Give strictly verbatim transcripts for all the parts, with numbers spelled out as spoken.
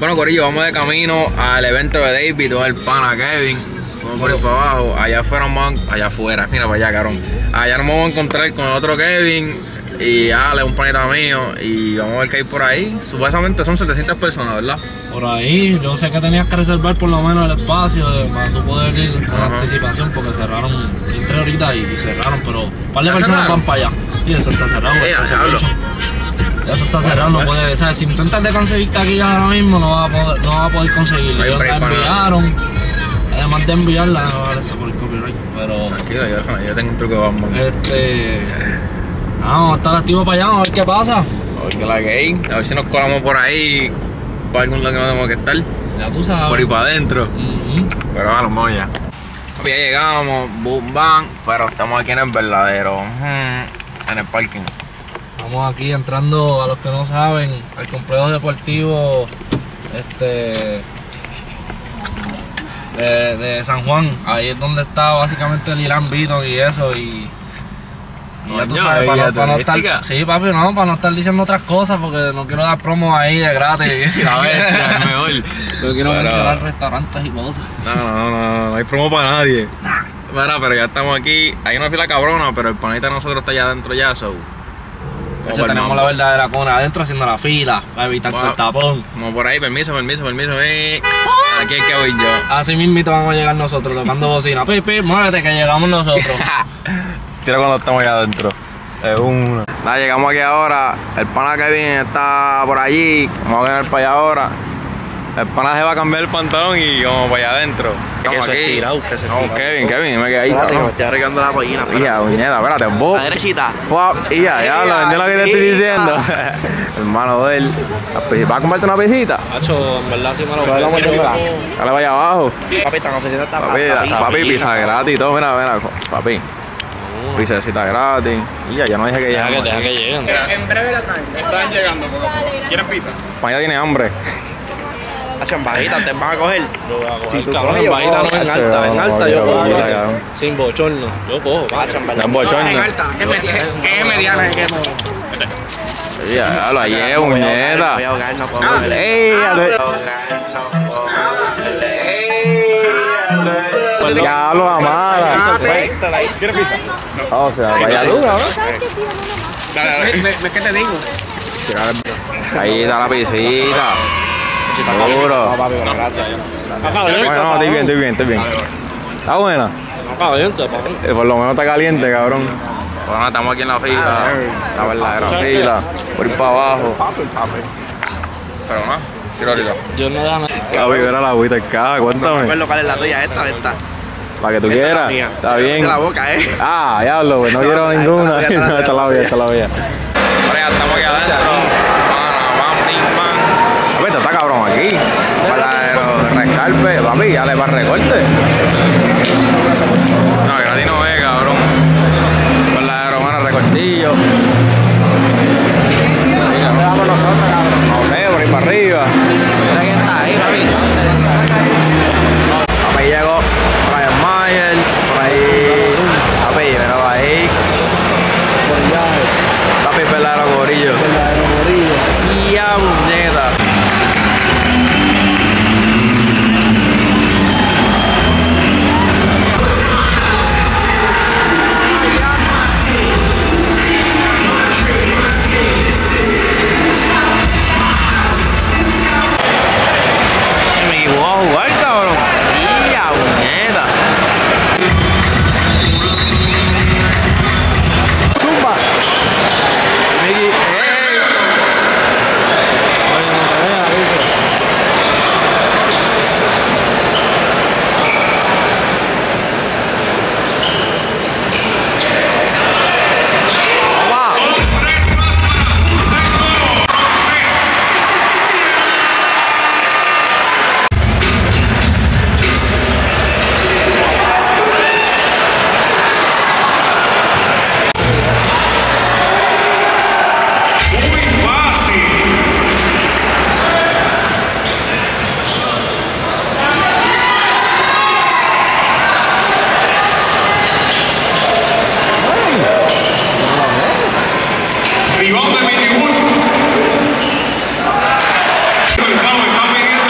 Bueno, corillo, vamos de camino al evento de David, o el pana Kevin. Vamos por ahí para abajo, allá afuera, allá afuera, mira para allá, carón. Allá nos vamos a encontrar con otro Kevin y Ale, un panita mío, y vamos a ver qué hay por ahí. Supuestamente son setecientas personas, ¿verdad? Por ahí, yo sé que tenías que reservar por lo menos el espacio para tú poder ir con Ajá. anticipación, porque cerraron, entré ahorita y, y cerraron, pero un par de ¿Ya personas cerraron? van para allá. Y eso está cerrado. Eh, está diablo. cerrado. Ya eso está cerrado, no puede, o sea, si intentas de conseguir taquillas ahora mismo no vas a poder, no vas a poder conseguirlo. No hay Ellos break la para nada. enviaron, además de enviarla, no vale eso por el copyright, pero Tranquilo, yo, yo tengo un truco de Batman. este, vamos a estar activos para allá, vamos a ver qué pasa. A ver qué la que hay, a ver si nos colamos por ahí, para algún lado que no tenemos que estar, Ya tú sabes. por ahí para adentro. Ujú. Pero vamos, vamos ya. Ya llegamos, boom, bang, pero estamos aquí en el verdadero, ujú, en el parking. Estamos aquí entrando, a los que no saben, al complejo deportivo este de, de San Juan. Ahí es donde está básicamente el Ilan Beaton y eso. Y, y ya tú Coño, sabes, para bella no, para no estar. turística. Sí, papi, no, para no estar diciendo otras cosas, porque no quiero dar promos ahí de gratis. La bestia, el mejor. No quiero Pero- mencionar restaurantes y cosas. No, no, no, no, no hay promo para nadie. Mira, pero ya estamos aquí. Hay una fila cabrona, pero el panita de nosotros está allá adentro ya, so. De hecho, tenemos la verdadera cona adentro haciendo la fila para evitar todo el tapón. Vamos por ahí, permiso, permiso, permiso. Eh. Aquí es que voy yo. Así mismito vamos a llegar nosotros tocando bocina. Pipi, muévete que llegamos nosotros. Tira cuando estamos allá adentro. Es una. Nada, llegamos aquí ahora. El pana Kevin está por allí. Vamos a ver para allá ahora. El pana se va a cambiar el pantalón y vamos para allá adentro. Estamos se aquí. estirado, que se Vamos, estirado. Kevin, Kevin, dime que ahí. Espérate, que me cabrón. estoy arreglando la pollina. Ia, uñeta, espérate, vos. La derechita. Fua, ia, ya, lo entiendo lo que te estoy diciendo. Hermano de él. ¿Vas a comprarte una pisita? Hacho, en verdad sí me lo Pero ofrecieron. vamos a Dale vaya abajo. Papi, están ofreciendo esta Papi, pasta, papi, pizza gratis y todo, mira, mira, papi. Pizzecita gratis. Y ya, ya no dije que Deja ya. que, deja que lleguen. Están llegando, ¿quieren pizza? Paña tiene hambre. Hacho, en bajita, te van a coger. Si tú Cabrón, coges, en yo bajita cojo. no, en Hacho, alta, en no, alta no, yo no, cojo. no, papi. no. Sin bochorno, yo cojo, papi. Hacho, en verdad. Está en bochorno. Ya, ya lo hallé, Voy a muñeca. ahogar, no puedo ahogar. ¡Ey! No ate- puedo ahogar, no puedo ahogar. Ya lo amada. ¿Quieres pizza? O sea, vaya luz, ¿no? Dale, dale. ¿Qué te digo? Ahí está la piscita. Seguro. Bueno, no, estoy bien, estoy bien, estoy bien. ¿Está buena? No, caliente, papi. Eh, Por lo menos está caliente, cabrón. Bueno, estamos aquí en la fila. La verdadera fila. Por ir para abajo. Pero no, tiro ahorita. Dios no deja nada. Cabrón, era la agüita en caja, No me cuéntame. acuerdo cuál es la tuya, esta, esta. La que tú Esta es la quieras. mía. Está bien. De la boca, eh. Ah, diablo, pues no quiero Ahí está ninguna. la tuya, No, esta es la mía, esta es la mía. Ahora ya estamos aquí adentro. Papi, esto está cabrón aquí. Para rescarpe, papi, ya le va recorte. No, gratis no ve, cabrón. Por la hermana recortillo. No sé, por ahí para arriba. ¿Quién está ahí, papi? Papi llegó Brian Mayer, por ahí. Papi, míralo ahí. Papi, verdadero gorillo. Y a muñeca. Me voy a jugar, cabrón. Y a muñeca. Miki, ey. Ribón de veintiuno. El foul coming in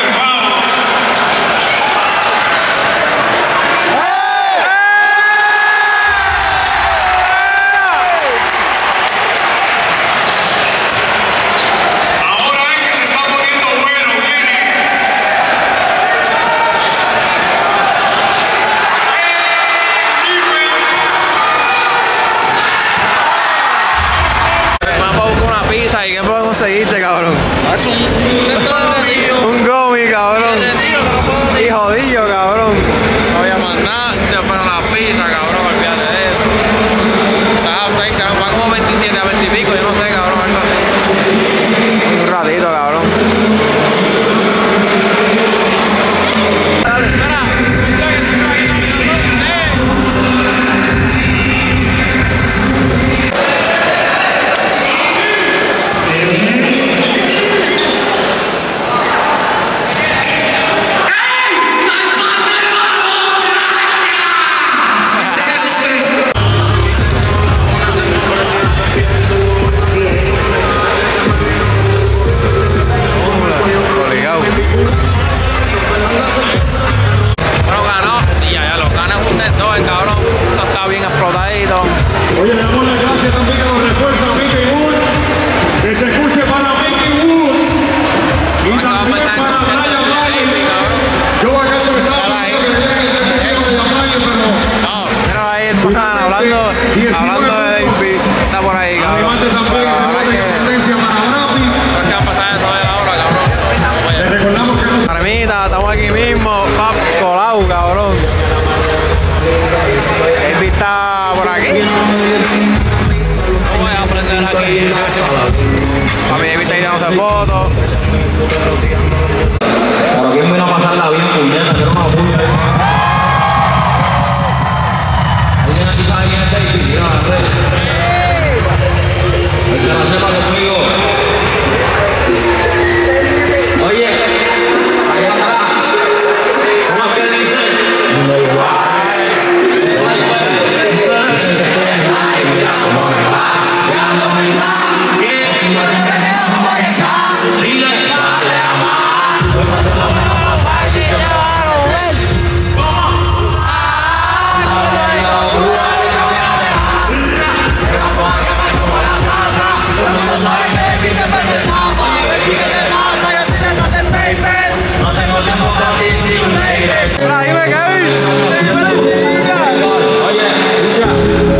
conseguiste, cabrón? Hacho, un de esto de retiro. Un gomi, cabrón. De retiro, que no puedo Y decir. jodillo, cabrón. No había más nada. Se fueron las pizzas, cabrón. Olvídate de eso. Estaba está ahí, cabrón. Va como veintisiete a veinte y pico. Yo no sé, cabrón. Algo así. Un ratito, cabrón. Dale, espera. Mira que estoy por ahí caminando. ¡Eh! Bueno, ganó. Y ya, ya lo gana usted todo, el cabrón. Esto está bien explotadito. Oye, le damos las gracias también a los refuerzos a Mickey Woods. Que se escuche para Mickey Woods. Y Acá vamos a también empezar para con Brian el Mayer. cabrón. Yo acá te estaba Dale ahí. diciendo que tenía que tener el de Mayer, pero No, mira ahí, están hablando, hablando de David. Está por ahí, cabrón. además también Pero ahora la que, excedencia para Rappi. ahora que va a pasar eso de la hora, cabrón. Les recordamos que no Armita, estamos aquí mismo, pap, colado, cabrón. David está por aquí. No voy a aprender aquí. A mí David está ahí dándose fotos. Pero quién vino a pasarla bien, puñeta, que era una puta. ¿Alguien aquí sabe quién es David? Mira, Andrés. El que la sepa conmigo. Oye, allá atrás. ¿Cómo es que dice? No igual. Dicen que estoy en high, mira cómo me va. Veándome mal. ¿Qué? Dile, dale a más. Pues para todo menos para ti que me vas a ver. ¿Cómo? No tengo tiempo para ti sin baby. Por ahí me caí. Oye, escucha.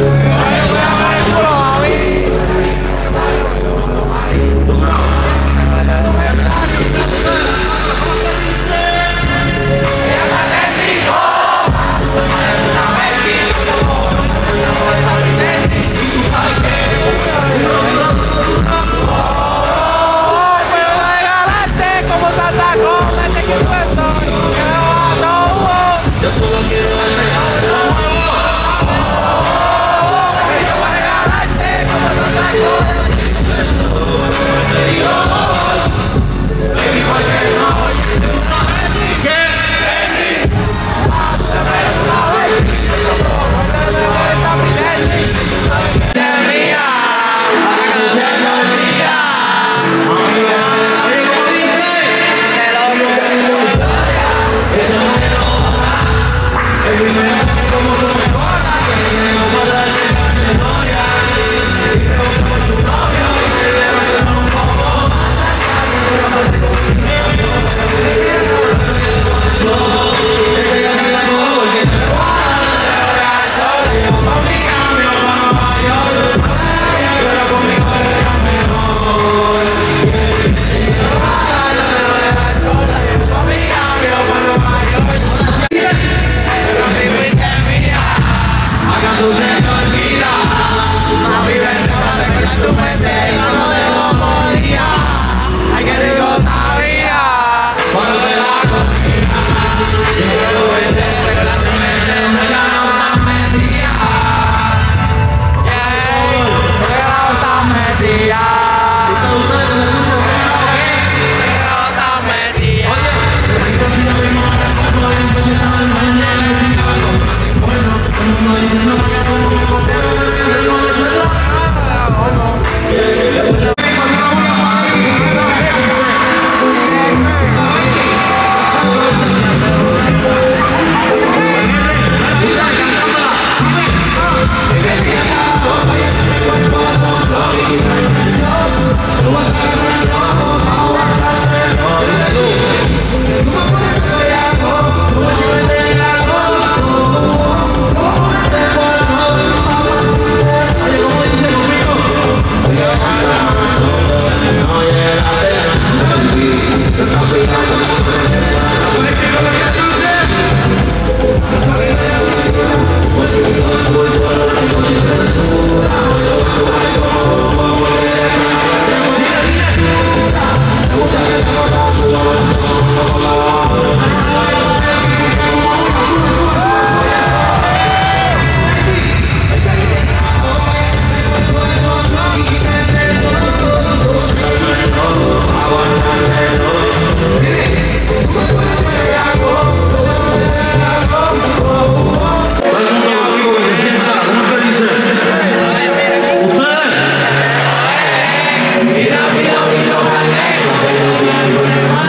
Yo solo quiero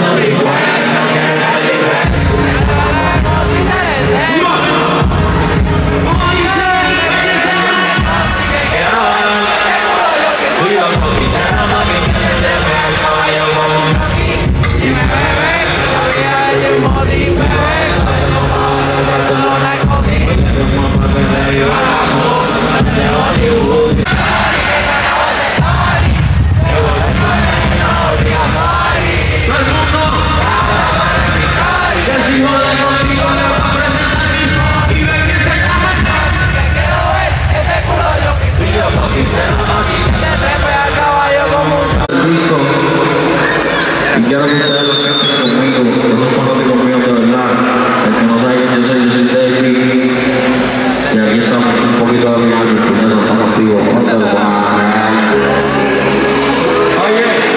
Y quiero que ustedes lo canten conmigo, no son fanáticos míos de verdad. El que no sabe quién yo soy, yo soy David. Y aquí estamos un poquito de mi alma, primero estamos activos. Oye.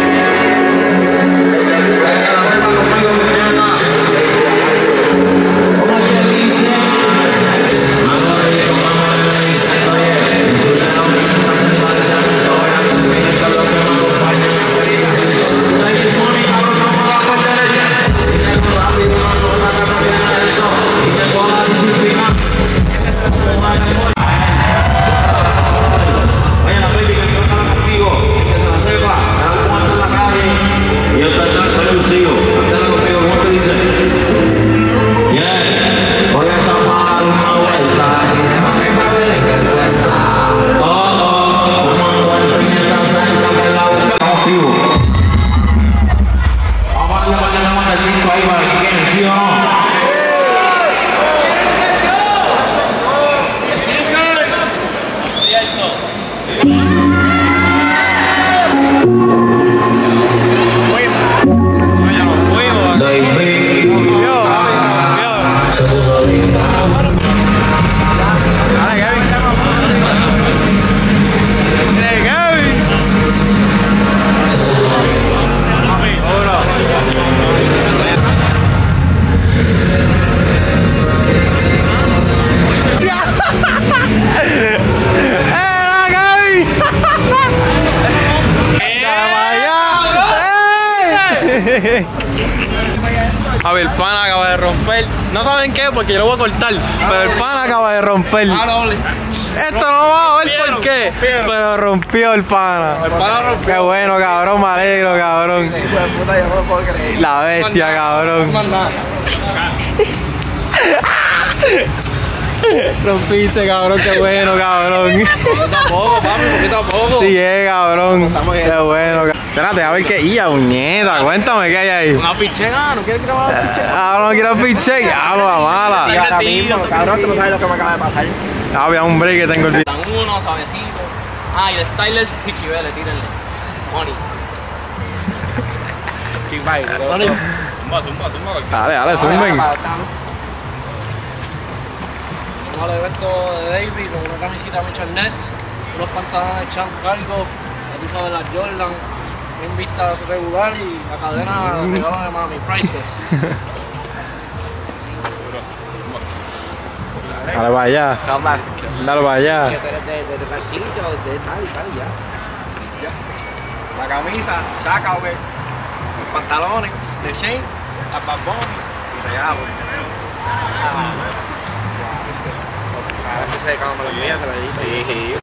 A ver, el pana acaba de romper. No saben qué, porque yo lo voy a cortar. Pero el pana acaba de romper. Esto no va a ver por qué. Pero rompió el pana. Qué bueno, cabrón, me alegro, cabrón. La bestia, cabrón. Rompiste, cabrón, qué bueno, cabrón. Tampoco, papi, porque tampoco. Sí, eh, cabrón. Qué bueno. Espérate, a ver qué. ¡Ya, puñeta! Cuéntame qué hay ahí. Una pichega, ¿no quieres grabar la pichega? Ah, no quiero piche. Ya, la mala. Sí, ahora mismo, cabrón, tú no sabes lo que me acaba de pasar. Ah, había un break que tengo el. Dan uno, suavecito. Ah, y el style es pichibele, tírenle. Money. Zumba, zumba, zumba. Dale, dale, zumben. Vamos al evento de David con una camisita Mitchell Ness, unos pantalones Champ Cargo, la tiza de las Jordan, bien vista regular y la cadena de regalo de mami, priceless. Dale para allá. Dale para allá. Que tú eres de, de, de tal sitio, de tal y tal y ya. Ya. La camisa, saca, güey. Los pantalones de Shane, las Bad Bunny y regalo. Ah. A ver si se como me lo envían, se lo edito. Sí, sí.